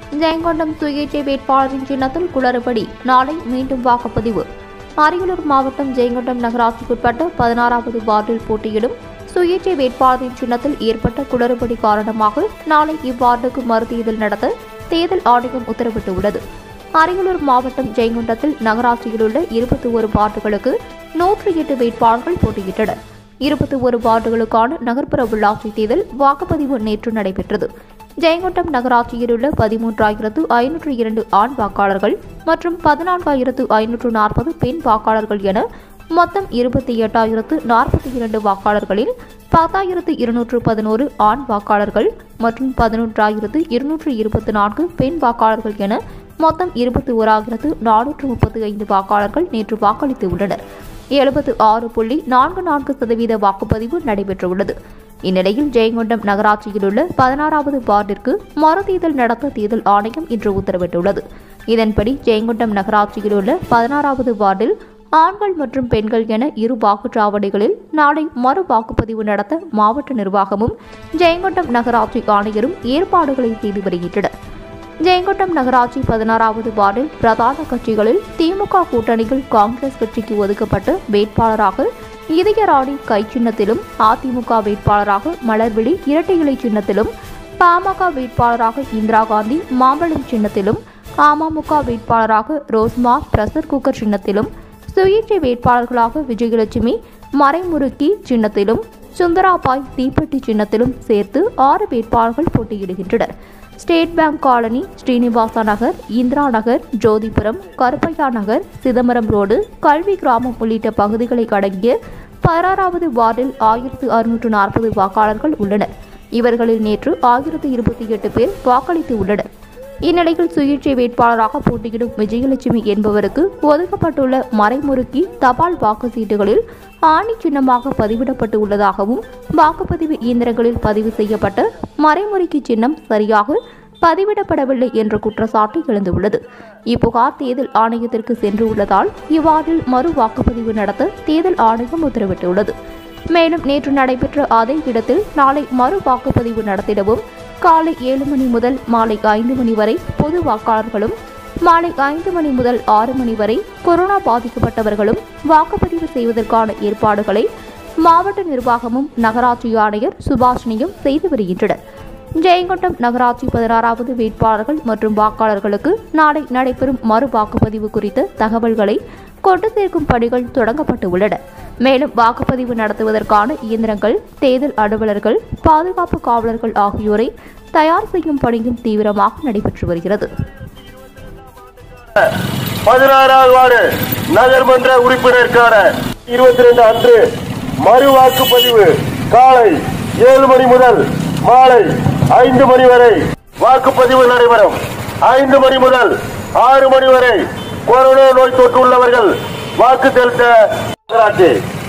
ஜெயங்கொண்டம் சுயேட்சை வேட்பாளரின் சின்னத்தில் குளறுபடி, நாளை மீண்டும் வாக்குப்பதிவு. அரியலூர் மாவட்டம் ஜெயங்கொண்டம் நகராட்சிக்குட்பட்ட 16வது வார்டில் போட்டியிடும் சுயேட்சை வேட்பாளரின் சின்னத்தில் ஏற்பட்ட குளறுபடி காரணமாக நாளை இவ்வார்டுக்கு மறுதேர்தல் நடத்த தேர்தல் ஆணையம் உத்தரவிட்டுள்ளது. அரியலூர் மாவட்டம் ஜெயங்கொண்டத்தில் நகராட்சியில் உள்ள 21 வார்டுகளுக்கு 108 வேட்பாளர்கள் போட்டியிட்டனர். 21 வார்டுகளுக்கான நகர்ப்புற உள்ளாட்சி தேர்தல் வாக்குப்பதிவு நேற்று நடைபெற்றது. ஜெயங்கொண்டம் நகராட்சியில் உள்ள 13,502 ஆண் வாக்காளர்கள் மற்றும் 14,540 பெண் வாக்காளர்கள் என மொத்தம் 28,042 வாக்காளர்களில் 10,211 ஆண் வாக்காளர்கள் மற்றும் 11,224 பெண் வாக்காளர்கள் என மொத்தம் 21,435 வாக்காளர்கள் நேற்று வாக்களித்து உள்ளனர். 76.44% வாக்குப்பதிவு நடைபெற்றுள்ளது. இந்நிலையில் ஜெயங்கொண்டம் நகராட்சியில் உள்ள 16வது வார்டிற்கு மறுதேர்தல் நடத்த தேர்தல் ஆணையம் இன்று உத்தரவிட்டுள்ளது. இதன்படி ஜெயங்கொண்டம் நகராட்சியில் உள்ள 16வது வார்டில் ஆண்கள் மற்றும் பெண்கள் என இரு வாக்குச்சாவடிகளில் நாளை மறு வாக்குப்பதிவு நடத்த மாவட்ட நிர்வாகமும் ஜெயங்கொண்டம் நகராட்சி ஆணையரும் ஏற்பாடுகளை செய்து வருகின்றனர். ஜெயங்கொண்டம் நகராட்சி 16வது வார்டில் பிரதான கட்சிகளில் திமுக கூட்டணியில் காங்கிரஸ் கட்சிக்கு ஒதுக்கப்பட்ட வேட்பாளராக இதயராணி கை சின்னத்திலும், அதிமுக வேட்பாளராக மலர்விழி இரட்டை இலை சின்னத்திலும், பாமக வேட்பாளராக இந்திரா காந்தி மாம்பழம் சின்னத்திலும், அமமுக வேட்பாளராக ரோஸ்மா பிரஷர் குக்கர் சின்னத்திலும், சுயேட்சை வேட்பாளர்களாக விஜயலட்சுமி மறைமுறுக்கி சின்னத்திலும், சுந்தராபாய் தீப்பெட்டி சின்னத்திலும் சேர்த்து 6 வேட்பாளர்கள் போட்டியிடுகின்றனர். State bank colony, Srinivasa Nagar, Indira Nagar, Jothipuram, Karuppaiah Nagar, Chidambaram road, கல்வி கிராமம் உள்ளிட்ட பகுதிகளை அடங்கிய 16வது வார்டில் 1,640 வாக்காளர்கள் உள்ளனர். இவர்களில் நேற்று 1,028 பேர் வாக்களித்து உள்ளனர். இந்நிலையில் சுயேட்சை வேட்பாளராக போட்டியிடும் விஜயலட்சுமி என்பவருக்கு ஒதுக்கப்பட்டுள்ள மறைமுறுக்கி தபால் வாக்கு சீட்டுகளில் ஆணி சின்னமாக பதிவிடப்பட்டு உள்ளதாகவும், வாக்குப்பதிவு இயந்திரங்களில் பதிவு செய்யப்பட்ட மறைமுறுக்கி சின்னம் சரியாக பதிவிடப்படவில்லை என்ற குற்றச்சாட்டு எழுந்துள்ளது. இப்புகார் தேர்தல் ஆணையத்திற்கு சென்று உள்ளதால் இவ்வாறில் மறு வாக்குப்பதிவு நடத்த தேர்தல் ஆணையம் உத்தரவிட்டுள்ளது. மேலும் நேற்று நடைபெற்ற அதே இடத்தில் நாளை மறு வாக்குப்பதிவு நடத்திடவும் காலை 7 மணி முதல் மாலை 5 மணி வரை பொது வாக்காளர்களும், மாலை 5 மணி முதல் 6 மணி வரை கொரோனா பாதிக்கப்பட்டவர்களும் வாக்குப்பதிவு செய்வதற்கான ஏற்பாடுகளை மாவட்ட நிர்வாகமும் நகராட்சி ஆணையர் சுபாஷினியும் செய்து வருகின்றனர். ஜெயங்கொண்டம் நகராட்சி 16வது வேட்பாளர்கள் மற்றும் வாக்காளர்களுக்கு நாளை நடைபெறும் மறு வாக்குப்பதிவு குறித்த தகவல்களை கொண்டு சேர்க்கும் பணிகள் தொடங்கப்பட்டு உள்ளன. மேலும் வாக்குப்பதிவு நடத்துவதற்கான இயந்திரங்கள், தேர்தல் அலுவலர்கள், பாதுகாப்பு காவலர்கள் ஆகியோரை தயார் செய்யும் பணியும் தீவிரமாக நடைபெற்று வருகிறது. 16வது வார்டு நகர்மன்ற உறுப்பினருக்கான 22 அன்று மறு வாக்குப்பதிவு காலை 7 மணி முதல் மாலை 5 மணி வரை வாக்குப்பதிவு நடைபெறும். 5 மணி முதல் 6 மணி வரை கொரோனா நோய் தொற்று உள்ளவர்கள் வாக்கு செலுத்த